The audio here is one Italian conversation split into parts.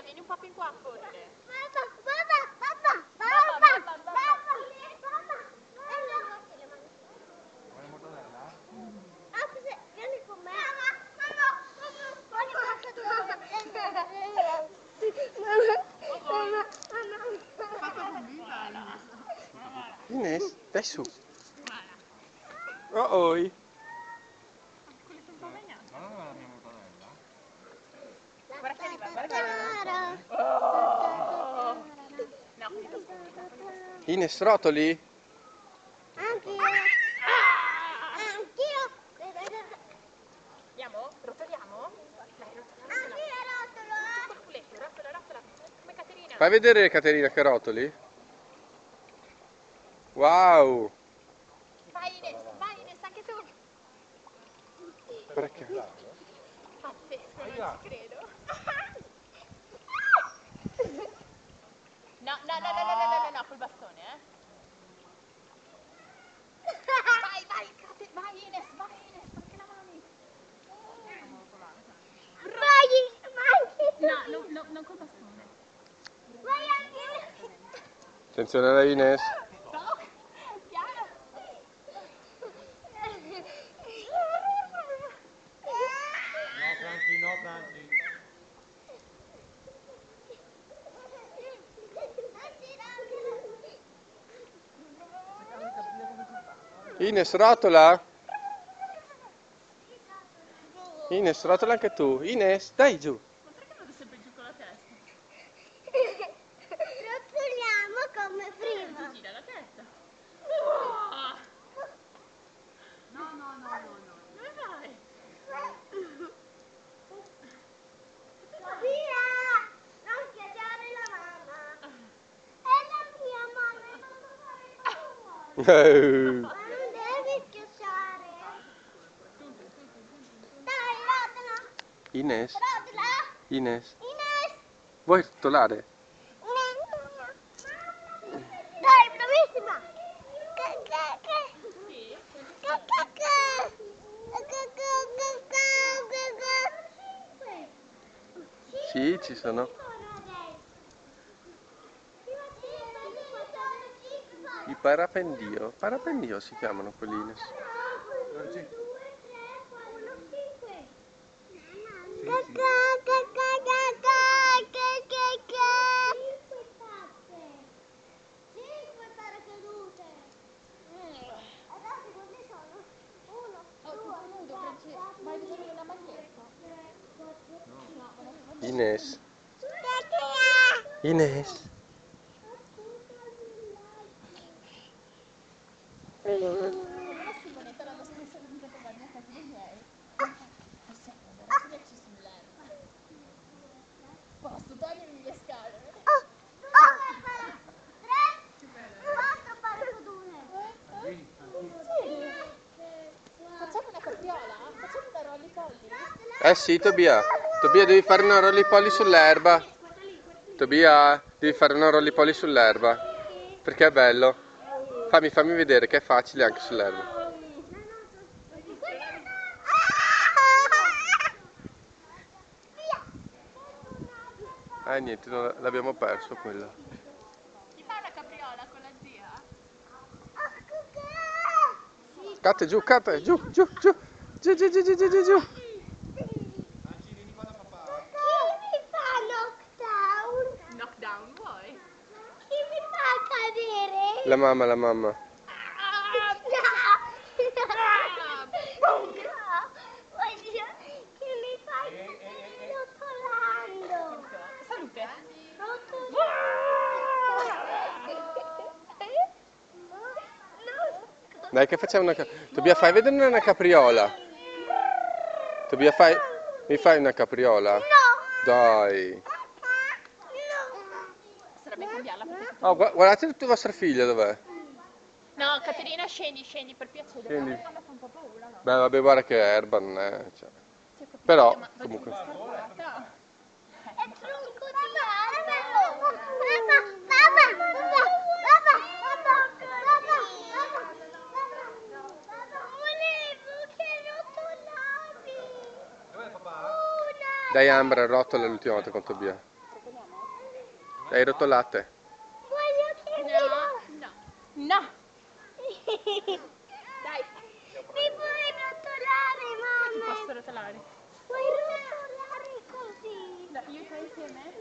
Tobia, vieni un po' più qua a correre. Vuoi mortadella? Vieni con me. Ines, dai su. Oh, oi. Quelli sono un po' bagnati. Ma non è la mia mortadella? Guarda che arriva, guarda che arriva. No, quelli sono scontita. Ines, rotoli? Anch'io. Andiamo? Rotoliamo? Dai, rotoliamo. Anch'io rotolo. Col culetto, rotola. Come Caterina. Fai vedere Caterina che rotoli? Wow! Vai Ines, anche tu. Perché? Pazzesco, non ci credo. No, col bastone, Vai Ines, perché la mani? Vai. No, non col bastone. Vai anche. Attenzione alla Ines. No, piano. No, Franci, no, Franci. Ines, rotola? Ines, rotola anche tu. Ines, dai giù. Ma perché vado sempre giù con la testa? Rotoliamo come prima. Gira la testa. No. Dove vai? Via! Non chiedere la mamma. È la mia mamma, non lo fare tu. Ma non devi schiacciare. Dai, rotola. Ines, Rotola. Ines, Ines. vuoi rotolare? Dai, bravissima. Sì? Sì, ci sono. I parapendio. Parapendio si chiamano quelli, Ines. Vai vicino alla maglietta. Ines. Ines. La Simonetta l'anno scorso è venuta a trovarmi a casa dei miei. Adesso ci sull'erba. Posso togliermi le scale? Facciamo una capriola? Facciamo una rolli polli? Eh sì, Tobia. Tobia, devi fare una rollipolli sull'erba. Tobia, devi fare una rollipolli sull'erba. Perché è bello. Fammi vedere che è facile anche sull'erba. Niente, l'abbiamo perso quello. Ti fa una capriola con la zia? Catte giù, catte, giù. Giù. Chi mi fa knockdown? Knockdown, vuoi? Chi mi fa cadere? La mamma. No! Vuoi dire che mi fai rotolando? Salute. Dai che facciamo una Tobia, fai vedere una capriola. Tobia, mi fai una capriola? No! Dai. Sarebbe cambiarla perché... Oh, guardate tutta vostra figlia dov'è? No, Caterina, scendi per piacere. Scendi. A me fa un po' paura, no? Beh, vabbè, guarda che erba non è. Cioè. Sì, ho capito, Però, ma comunque. scarpata. È tronco di albero! Volevo che rotolavi! Dai Ambra, rotola l'ultima volta con Tobia. Hai rotolate. Voglio che No. Dai, Mi puoi rotolare, ti mamma? posso rotolare. Puoi rotolare così? No, io e te insieme?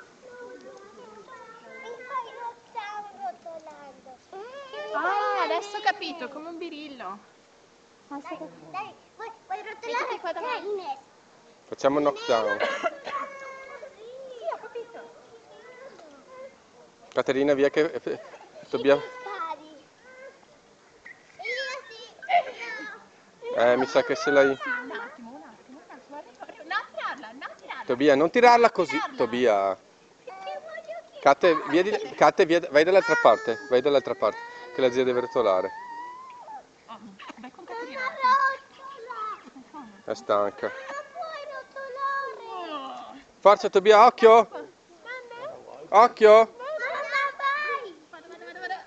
Mi fai rotolando. Ah, adesso ho capito, come un birillo. Dai, vuoi Mettiti rotolare qua davanti. Ines? Facciamo knockdown. Sì, ho capito. Caterina, via che dobbiamo... Spari. Io sì. Mi sa che se l'hai... Sì, un attimo. Arrivo. No, tirarla. Tobia, non tirarla così. Tirarla. Tobia. Perché voglio che Cate, via Cate, via, vai dall'altra parte. Vai dall'altra parte. Che la zia deve rotolare. Oh, vai con Caterina. rotola. È stanca. Non puoi rotolare. Oh. Forza Tobia, occhio! Occhio! Mamma, vai. Vado.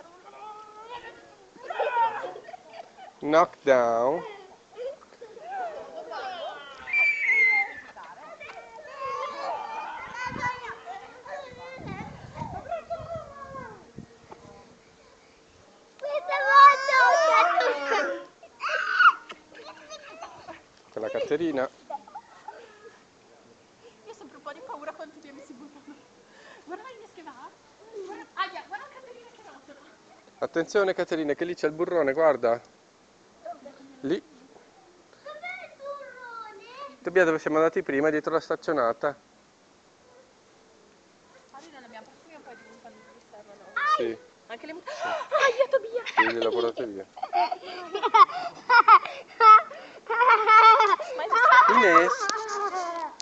Knockdown. Questa volta ho Con la Caterina. Io ho sempre un po' di paura quando Tobia mi si buttano. Guarda Ines che va. Aia, guarda Caterina che rotola. Attenzione Caterina, che lì c'è il burrone, guarda. Lì. Dov'è il burrone? Tobia, dove siamo andati prima, dietro la staccionata. Oggi non abbiamo prima poi quando ci servono. Sì, Anche le mutande. Aia Tobia. sì, le ho portate via. Ma è Ines.